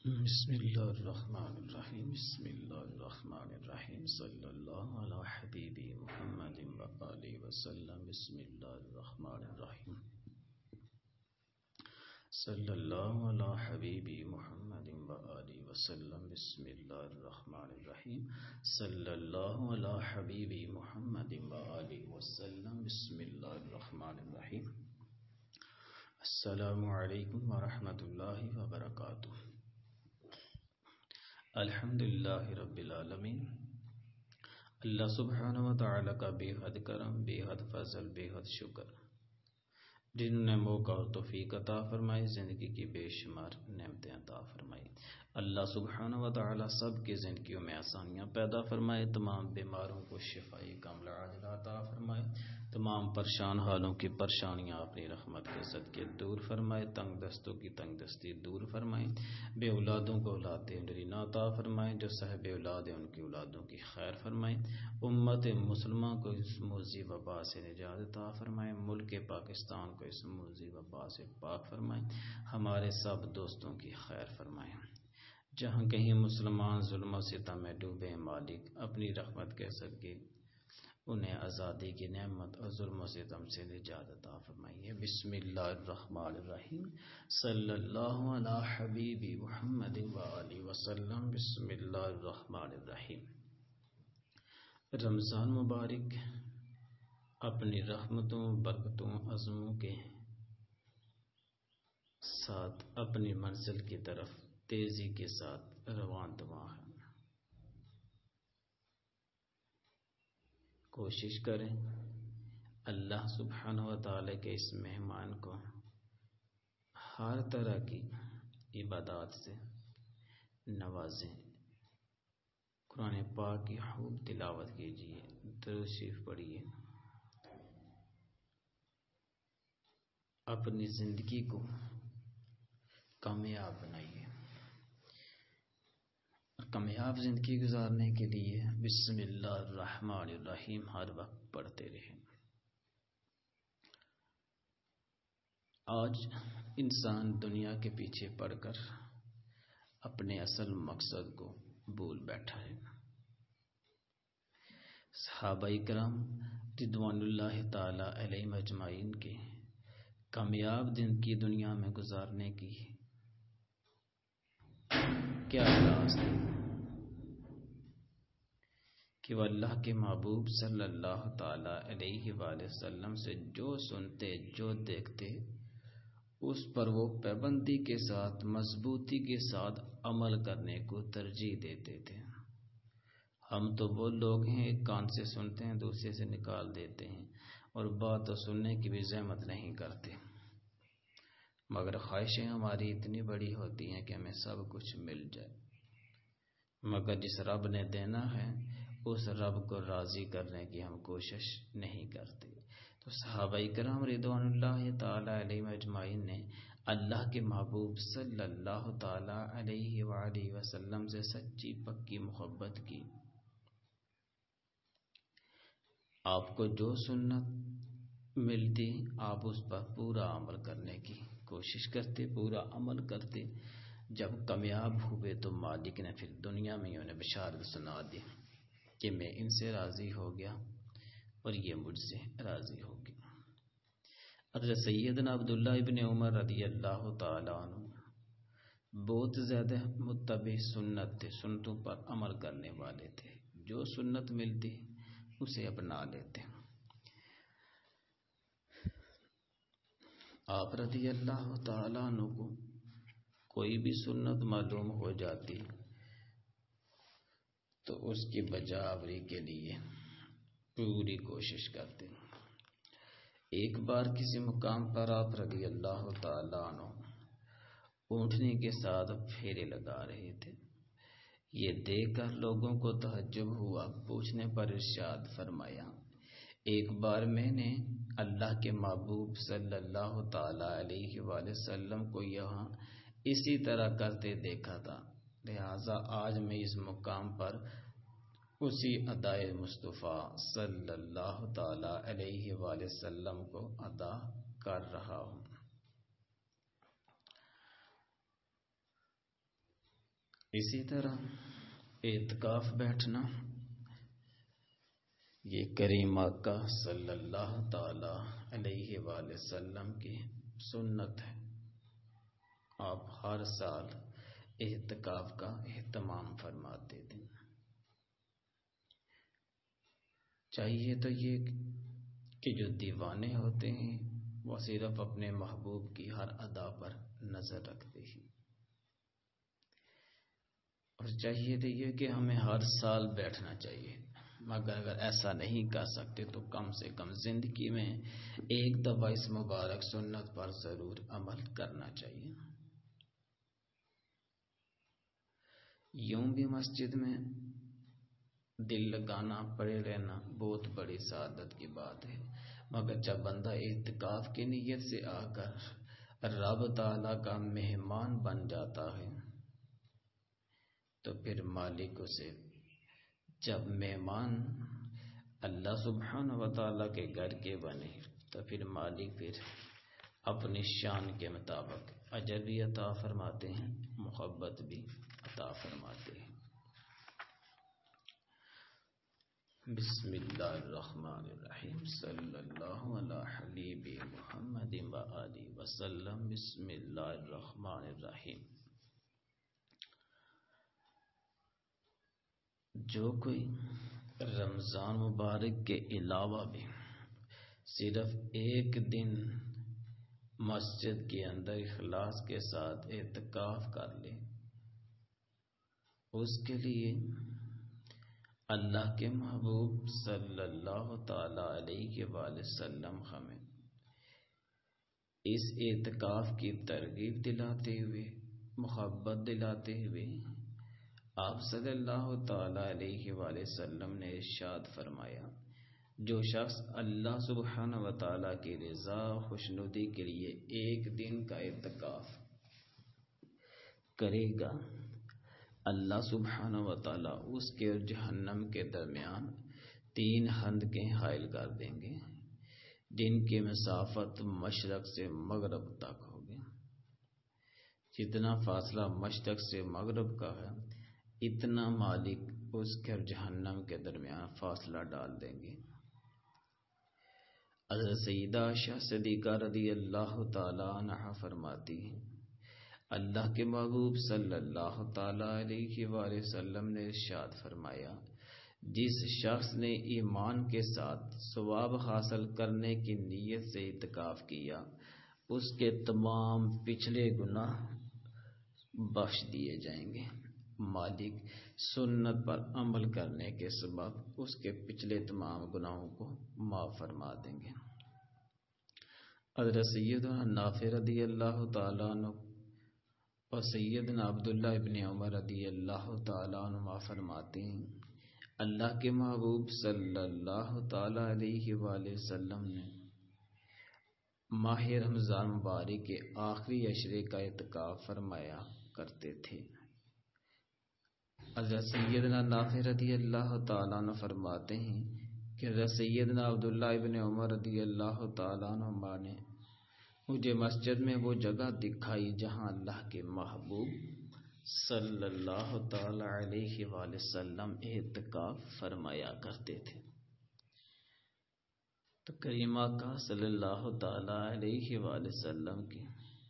بسم اللہ الرحمن الرحیم بسم اللہ الرحمن الرحیم صلی اللہ علی حبیبی محمد وآلہ وسلم بسم اللہ الرحمن الرحیم صلی اللہ علی حبیبی محمد وآلہ وسلم بسم اللہ الرحمن الرحیم صلی اللہ علی حبیبی محمد وآلہ وسلم بسم اللہ الرحمن الرحیم السلام علیکم ورحمۃ اللہ وبرکاتہ۔ الحمدللہ رب العالمین، اللہ سبحانہ و تعالی کا بے حد کرم، بے حد فضل، بے حد شکر، جنہوں نے موقع اور توفیق عطا فرمائی، زندگی کی بے شمار نعمتیں عطا فرمائی۔ اللہ سبحانہ و تعالی سب کی زندگیوں میں آسانیاں پیدا فرمائے، تمام بیماروں کو شفائی کاملہ عاجلہ عطا فرمائے، تمام پریشان حالوں کی پریشانیاں اپنی رحمت کے صدقے دور فرمائے، تنگ دستوں کی تنگ دستی دور فرمائے، بے اولادوں کو اولاد نرینہ عطا فرمائے، جو صاحب اولاد ہیں ان کی اولادوں کی خیر فرمائے، امت مسلمہ کو اس موذی وبا سے نجات عطا فرمائے، ملک پاکستان کو اس موذی وبا سے پاک فرمائے، ہمارے سب دوستوں کی خیر فرمائے۔ جہاں کہیں مسلمان ظلم و ستم میں ڈوبے، مالک اپنی رحمت کے صدقے انہیں آزادی کی نعمت اور ظلم و ستم سے نجات عطا فرمائیے۔ بسم اللہ الرحمن الرحیم صلی اللہ علی حبیبی محمد وآلہ وسلم بسم اللہ الرحمن الرحیم۔ رمضان مبارک اپنی رحمتوں، برکتوں، عظموں کے ساتھ اپنی منزل کی طرف تیزی کے ساتھ رواں دواں ہے۔ کوشش کریں اللہ سبحانہ و تعالی کے اس مہمان کو ہر طرح کی عبادات سے نوازیں۔ قرآن پاک کی خوب تلاوت کیجیے، درود شریف پڑھیے، اپنی زندگی کو کامیاب بنائیے۔ کامیاب زندگی گزارنے کے لیے بسم اللہ الرحمن الرحیم ہر وقت پڑھتے رہیں۔ آج انسان دنیا کے پیچھے پڑ کر اپنے اصل مقصد کو بھول بیٹھا ہے۔ صحابہ کرام رضوان اللہ تعالی علیہم اجمعین کے کامیاب زندگی دنیا میں گزارنے کی کیا راز تھی کہ وہ اللہ کے محبوب صلی اللہ تعالی علیہ وآلہ وسلم سے جو سنتے، جو دیکھتے، اس پر وہ پابندی کے ساتھ، مضبوطی کے ساتھ عمل کرنے کو ترجیح دیتے تھے۔ ہم تو وہ لوگ ہیں، ایک کان سے سنتے ہیں، دوسرے سے نکال دیتے ہیں، اور بات تو سننے کی بھی زحمت نہیں کرتے، مگر خواہشیں ہماری اتنی بڑی ہوتی ہیں کہ ہمیں سب کچھ مل جائے، مگر جس رب نے دینا ہے اس رب کو راضی کرنے کی ہم کوشش نہیں کرتے۔ تو صحابہ کرام رضوان اللہ تعالی علیہم اجمعین نے اللہ کے محبوب صلی اللہ تعالی علیہ وآلہ وسلم سے سچی پکی محبت کی۔ آپ کو جو سنت ملتی آپ اس پر پورا عمل کرنے کی کوشش کرتے، پورا عمل کرتے۔ جب کامیاب ہوئے تو مالک نے پھر دنیا میں انہیں بشارت سنا دی کہ میں ان سے راضی ہو گیا اور یہ مجھ سے راضی ہو گیا۔ حضرت سیدنا عبداللہ ابن عمر رضی اللہ تعالیٰ عنہ بہت زیادہ متبع سنت تھے، سنتوں پر عمل کرنے والے تھے، جو سنت ملتی اسے اپنا لیتے۔ آپ رضی اللہ تعالیٰ عنہ کو کوئی بھی سنت معلوم ہو جاتی تو اس کی بجاوری کے لیے پوری کوشش کرتے۔ ایک بار کسی مقام پر آپ رضی اللہ تعالیٰ عنہ اونٹنی کے ساتھ پھیرے لگا رہے تھے۔ یہ دیکھ کر لوگوں کو تعجب ہوا، پوچھنے پر ارشاد فرمایا، ایک بار میں نے اللہ کے محبوب صلی اللہ تعالی علیہ وآلہ وسلم کو یہاں اسی طرح کرتے دیکھا تھا، لہٰذا آج میں اس مقام پر اسی ادائے مصطفیٰ صلی اللہ تعالی علیہ وآلہ وسلم کو ادا کر رہا ہوں۔ اسی طرح اعتکاف بیٹھنا یہ کریم آقا صلی اللہ تعالی علیہ وآلہ وسلم کی سنت ہے. آپ ہر سال اعتکاف کا اہتمام فرماتے تھے. چاہیے تو یہ کہ جو دیوانے ہوتے ہیں وہ صرف اپنے محبوب کی ہر ادا پر نظر رکھتے ہیں، اور چاہیے تو یہ کہ ہمیں ہر سال بیٹھنا چاہیے. مگر اگر ایسا نہیں کر سکتے تو کم سے کم زندگی میں ایک دفعہ اس مبارک سنت پر ضرور عمل کرنا چاہیے. یوں بھی مسجد میں دل لگانا، پڑے رہنا بہت بڑی سعادت کی بات ہے، مگر جب بندہ اعتکاف کی نیت سے آ کر رب تعالیٰ کا مہمان بن جاتا ہے تو پھر مالک اسے، جب مہمان اللہ سبحانہ و تعالیٰ کے گھر کے بنے تو پھر مالک پھر اپنی شان کے مطابق اجر بھی عطا فرماتے ہیں، محبت بھی عطا فرماتے ہیں. بسم اللہ الرحمن الرحیم. صلی اللہ علی حبیب محمد وآلہ وسلم. بسم اللہ الرحمن الرحیم. جو کوئی رمضان مبارک کے علاوہ بھی صرف ایک دن مسجد کے اندر اخلاص کے ساتھ اعتکاف کر لے، اس کے لیے اللہ کے محبوب صلی اللہ تعالی علیہ وآلہ وسلم ہمیں اس اعتکاف کی ترغیب دلاتے ہوئے، محبت دلاتے ہوئے آپ صلی اللہ تعالی علیہ وآلہ وسلم نے ارشاد فرمایا، جو شخص اللہ سبحانہ و تعالیٰ کی رضا خوشنودی کے لیے ایک دن کا اعتکاف کرے گا، اللہ سبحانہ و تعالیٰ اس کے اور جہنم کے درمیان 3 خندقیں حائل کر دیں گے جن کی مسافت مشرق سے مغرب تک ہوگی. جتنا فاصلہ مشرق سے مغرب کا ہے اتنا مالک اس کے اور جہنم کے درمیان فاصلہ ڈال دیں گے. حضرت سیدہ عائشہ صدیقہ رضی اللہ تعالیٰ عنہا فرماتی ہیں، اللہ کے محبوب صلی اللہ تعالی علیہ وآلہ وسلم نے ارشاد فرمایا، جس شخص نے ایمان کے ساتھ ثواب حاصل کرنے کی نیت سے اعتکاف کیا، اس کے تمام پچھلے گناہ بخش دیے جائیں گے. مالک سنت پر عمل کرنے کے سبب اس کے پچھلے تمام گناہوں کو معاف فرما دیں گے. حضرت سیدنا نافع رضی اللہ تعالیٰ عنہ اور سیدنا عبداللہ ابن عمر رضی اللہ تعالیٰ عنہ فرماتے ہیں، اللہ کے محبوب صلی اللہ تعالیٰ علیہ وآلہ وسلم نے ماہ رمضان مبارک کے آخری عشرے کا اعتکاف فرمایا کرتے تھے. حضرت سیدنا نافع رضی اللہ تعالیٰ عنہ فرماتے ہیں کہ حضرت سیدنا عبداللہ ابن عمر رضی اللہ تعالیٰ عنہ نے مجھے مسجد میں وہ جگہ دکھائی جہاں اللہ کے محبوب صلی اللہ تعالی علیہ وآلہ وسلم اعتکاف فرمایا کرتے تھے. تو کریم آقا صلی اللہ تعالی علیہ وآلہ وسلم کی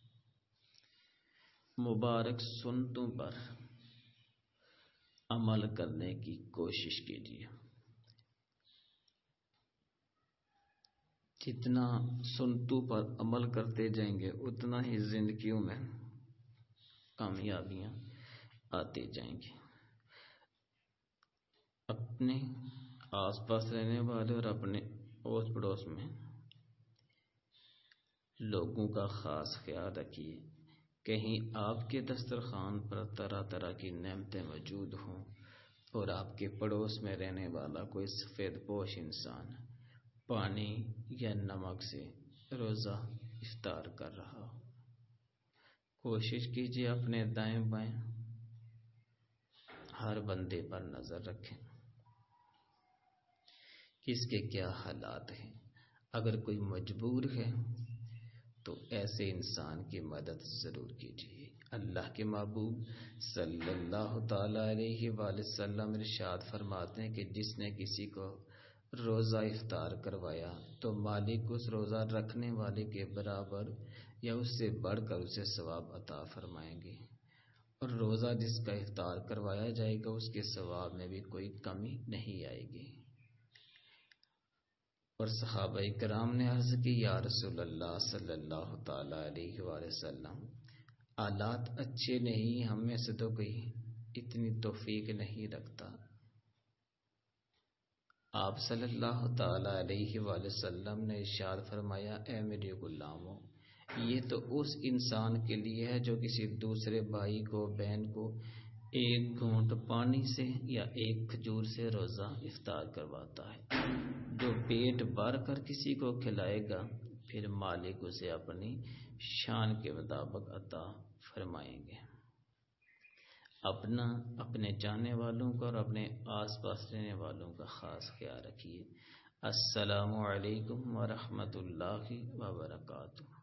مبارک سنتوں پر عمل کرنے کی کوشش کیجیے. جتنا سنتوں پر عمل کرتے جائیں گے اتنا ہی زندگیوں میں کامیابیاں آتے جائیں گی. اپنے آس پاس رہنے والے اور اپنے اوس پڑوس میں لوگوں کا خاص خیال رکھیے. کہیں آپ کے دسترخوان پر طرح طرح کی نعمتیں موجود ہوں اور آپ کے پڑوس میں رہنے والا کوئی سفید پوش انسان پانی یا نمک سے روزہ افطار کر رہا ہو. کوشش کیجیے اپنے دائیں بائیں ہر بندے پر نظر رکھیں، کس کے کیا حالات ہیں. اگر کوئی مجبور ہے تو ایسے انسان کی مدد ضرور کیجیے. اللہ کے محبوب صلی اللہ تعالی علیہ وآلہ وسلم ارشاد فرماتے ہیں کہ جس نے کسی کو روزہ افطار کروایا تو مالک اس روزہ رکھنے والے کے برابر یا اس سے بڑھ کر اسے ثواب عطا فرمائیں گے، اور روزہ جس کا افطار کروایا جائے گا اس کے ثواب میں بھی کوئی کمی نہیں آئے گی۔ اور صحابہ کرام نے عرض کی یا رسول اللہ صلی اللہ تعالی علیہ وآلہ وسلم، حالات اچھے نہیں، ہم میں سے تو کوئی اتنی توفیق نہیں رکھتا۔ آپ صلی اللہ تعالی علیہ وآلہ وسلم نے ارشاد فرمایا اے میرے غلاموں، یہ تو اس انسان کے لیے ہے جو کسی دوسرے بھائی کو بہن کو ایک گھونٹ پانی سے یا ایک کھجور سے روزہ افطار کرواتا ہے۔ جو پیٹ بھر کر کسی کو کھلائے گا پھر مالک اسے اپنی شان کے مطابق عطا فرمائیں گے۔ اپنا، اپنے چاہنے والوں کا اور اپنے آس پاس رہنے والوں کا خاص خیال رکھیے۔ السلام علیکم ورحمۃ اللہ وبرکاتہ۔